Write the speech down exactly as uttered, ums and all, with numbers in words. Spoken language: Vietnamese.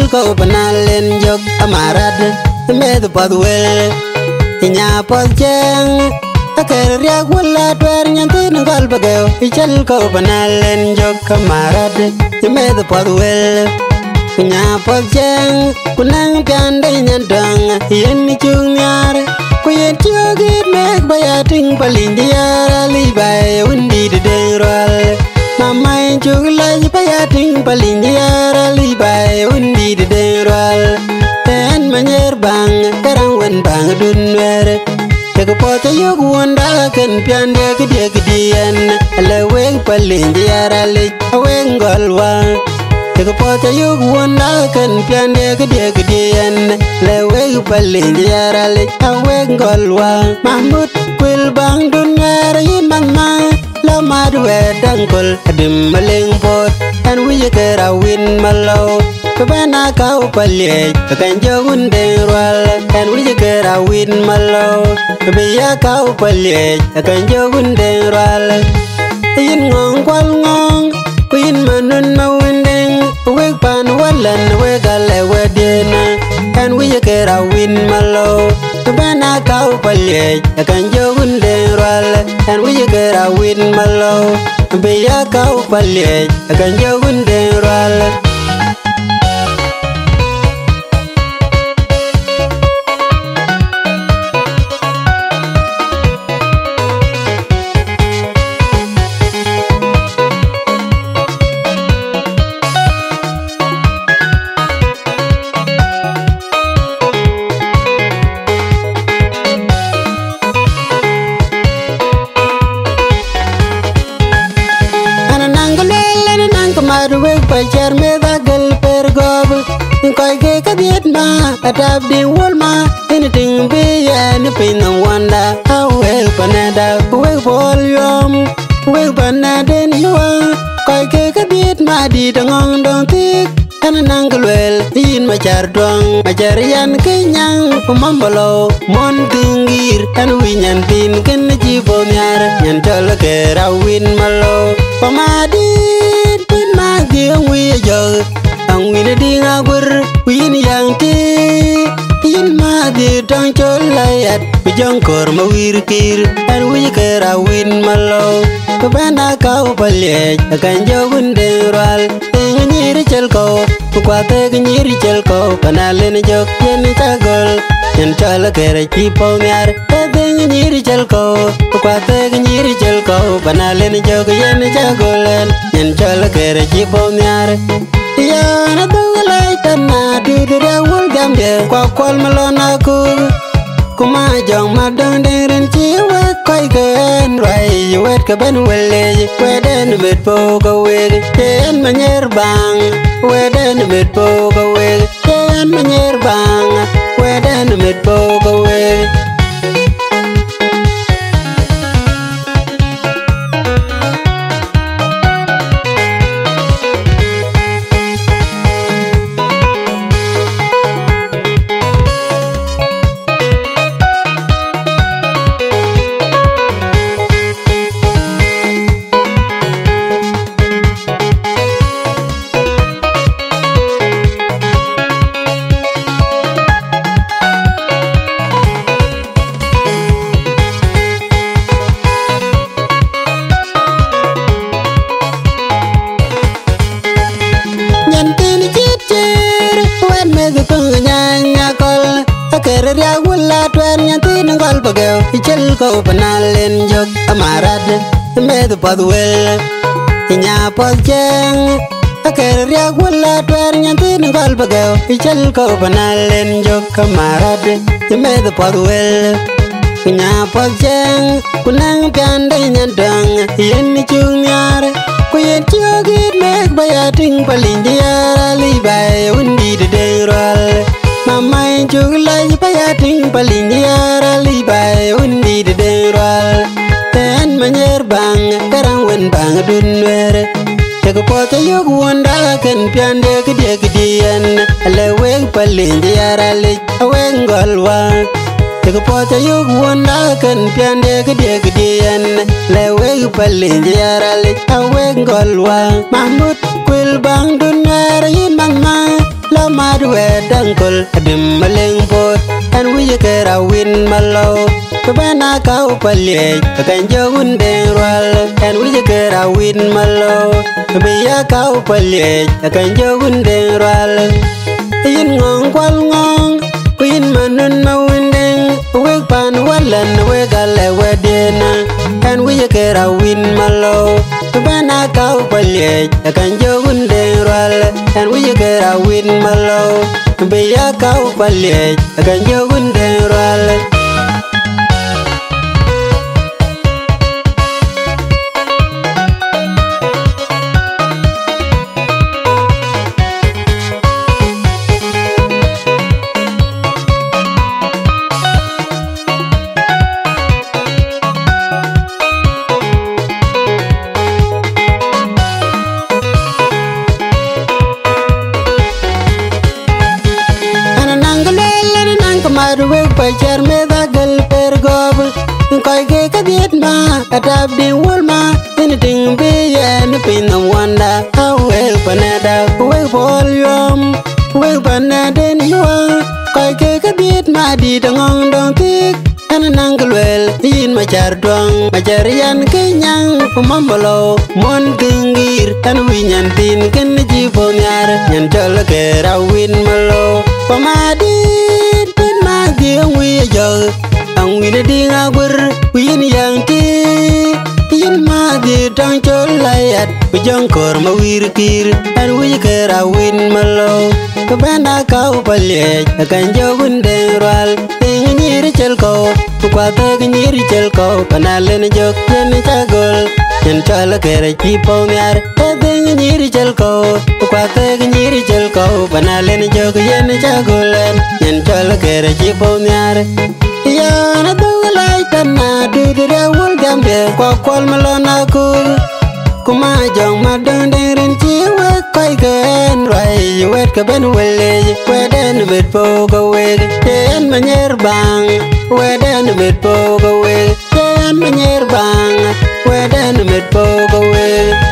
chel ko panalen jok amarad me the podwell nya podjeng aker ria wala twer nyantin gal bageo chel ko panalen jok amarad me the podwell nya podjeng kunang pande nyandang yen chung nyar kuyen chogit mek bayating palindiara libai undi de denral mamai chuglai bayating palindiara libai undi de denral ten manyer bang karang wen bang dunwer tego pota yog wonda ken piande gede gedean leweng palindiara le aweng golwa tego pota yog wonda ken piande gede gedean leweng palindiara le aweng golwa mahmud kwil bang dunwer yin mama la madwe dankol adim maleng pot and we kera win malo kabana kau palye kan jogun derwal and we kera win malo kabiya kau palye kan jogun derwal yin ngong kwal ngong yin manun mawindeng we pan walan we gale wedena and we kera win malo kabana kau palye kan jogun derwal and we kera win malo kabiya kau palye kan jogun derwal Marwe pajar me dagal pergob koy ke kadiet ma atab di wolma anything be and pin wanda awe panada we volume we panaden yuwa koy ke kadiet ma di dangong dong tik ana nangalwel yin majar dong majar yan kenyang pamambalo mon dingir an winyan tin ken jibo nyar nyan tol ke rawin malo pamadi Yang we jog, ang we na ding agur, we yang ti. Yin ma di dong cholayat, we jong kor ma wir kir, and we kera win malo. Kabana kau palye, akan jogun derwal, ting nyiri chelko, kukwate nyiri chelko, panalen jok yen chagol, yen chala kera chipo nyar, ting nyiri chelko, kukwate nyiri chelko, panalen jok yen chagolen, yen chala kera chipo nyar. Ya na dulai tanah di dunia wul gamde, kwa kwal malona ku. Kuma jong madong deren ciwe koi gen rai wet ke ben wele weden met po ka weg ten manyer bang weden met po ka weg ten manyer bang weden met po ka weg Kereria wala twer nyantin ngol bageo ichel ko panalen jok amarad me the podwell nya podjeng kereria wala twer nyantin ngol bageo ichel ko panalen jok amarad me the podwell nya podjeng kunang pande nyandang yen chung nyar kuyen chogit mek bayating palindiara libai undi de denral mamai chuglai bayating palindiara libai undi de denral ten manyer bang karang wen bang dunwer tego pota yog wonda ken piande gede gedean leweng palindiara le aweng golwa tego pota yog wonda ken piande gede gedean leweng palindiara le aweng golwa mahmud kwil bang dunwer yin mama la mad we dankol dim maleng pot and we kera win malo kabana kau palye kan jogun de roal and we kera win malo be ya kau palye kan jogun de roal yin ngong kwal ngong kuin manun mawindeng we pan walan we gale we dena and we kera win malo kabana kau palye kan jogun de roal and we kera win malo be ya kau palye kan jogun de roal we pacar me da gal per gob koy ke kadiet ma atab din wol ma anything be and pin no wanda how well panada we volume we panada ni wa koy ke kadiet ma di dong dong tik an nanglwel in ma char dong ma char yan kenyang pamambolo mon dingir tan winyan tin ken ji ponyar nyan chol ke rawin malo pamadi Ang we jog, ang we na ding agwer, we in yang ti, yin ma di tang chol layat, we jong kor ma wir kir, and we kera win malo, kabana kau palye, akan jogun de roal, ting nyiri chel ko, kukwate nyiri chel ko, panalen jok yen chagol, yen chol kera chipo nyar, ting nyiri chel ko, kukwate nyiri chel ko, panalen jok yen chagolen, yen chol kera chipo nyar. Ya na tu lai tanna du du re wol gambe kwa kwal malona ku kuma jong ma dong deng rin chi we kai ken rai wet ka ben wele we den bet po go we ten manyer bang we den bet po go we ten manyer bang we den bet po go we